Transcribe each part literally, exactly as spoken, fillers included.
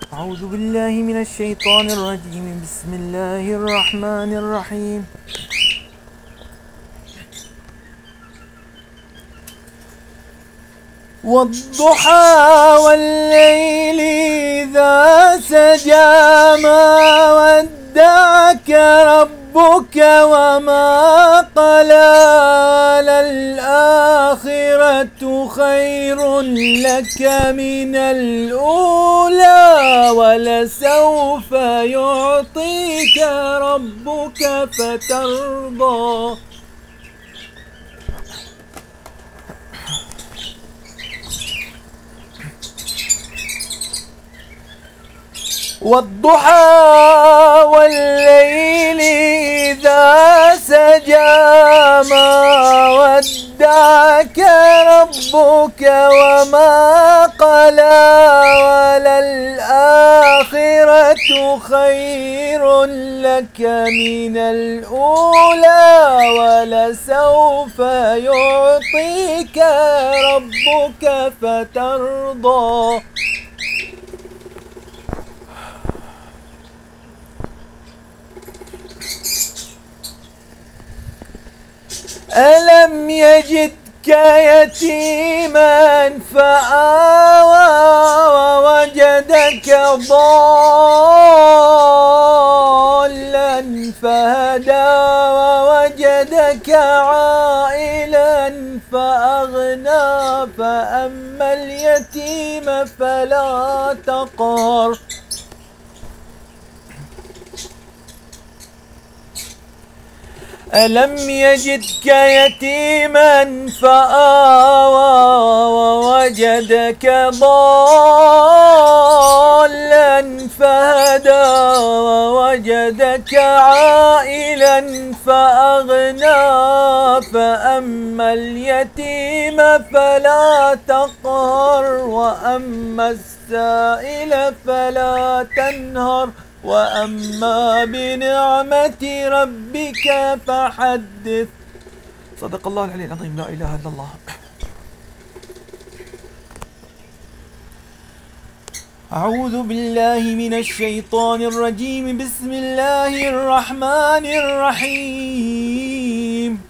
أعوذ بالله من الشيطان الرجيم. بسم الله الرحمن الرحيم. والضحى والليل إذا سجى ما ودعك ربك وما قلى، للآخرة خير لك من الأولى ولسوف يعطيك ربك فترضى. والضحى والليل إذا سجى ما ودعك ربك وما قلى، وللآخرة خير لك من الأولى ولسوف يعطيك ربك فترضى. ألم يجدك يتيما فآوى ووجدك ضالا فهدى ووجدك عائلا فأغنى، فأما اليتيم فلا تقهر. ألم يجدك يتيما فآوى ووجدك ضالا فهدى ووجدك عائلا فأغنى، فأما اليتيم فلا تقهر وأما السائل فلا تنهر، وأما بنعمة ربك فحدث. صدق الله العلي العظيم. لا إله إلا الله. أعوذ بالله من الشيطان الرجيم. بسم الله الرحمن الرحيم.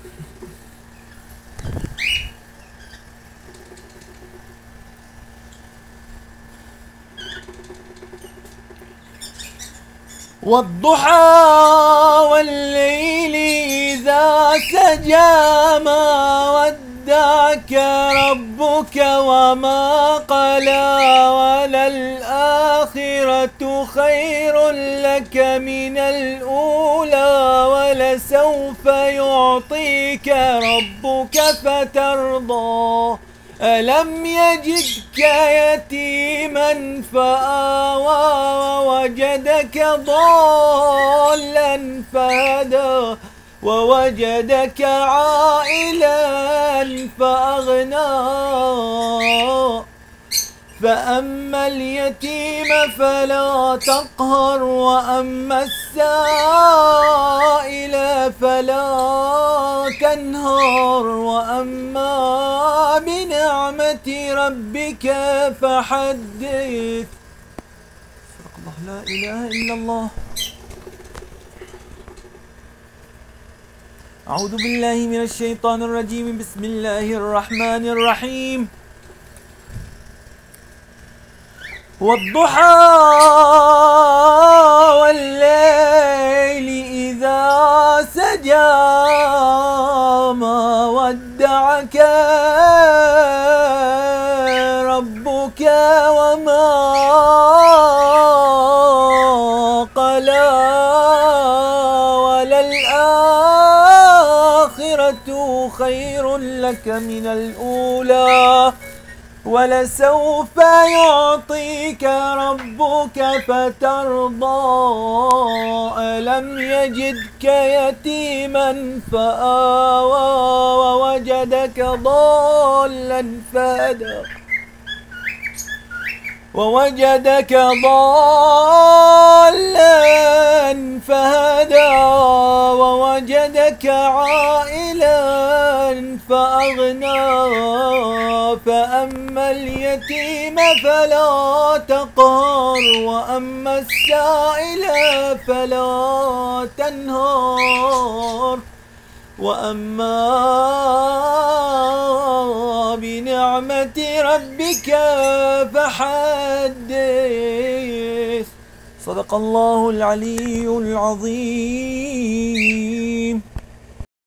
والضحى والليل إذا سجى ما ودعك ربك وما قلى، وللآخرة خير لك من الأولى ولسوف يعطيك ربك فترضى. ألم يجدك يتيما فآوى ووجدك ضالا فهدى ووجدك عائلا فأغنى، فأما اليتيم فلا تقهر وأما السائل فلا تنهر، وأما بنعمة ربك فحدث. صدق الله. لا إله إلا الله. أعوذ بالله من الشيطان الرجيم. بسم الله الرحمن الرحيم. والضحى والليل إذا سجى ما ودعك ربك وما قلى، وللآخرة خير لك من الأولى ولسوف يعطيك ربك فترضى. ألم يجدك يتيما فآوى ووجدك ضالا فهدى ووجدك ضالا فهدى ووجدك عائلا فأغنى فأما اليتيم فلا تقهر وأما السائل فلا تنهر وأما بنعمة ربك فحدث. صدق الله العلي العظيم.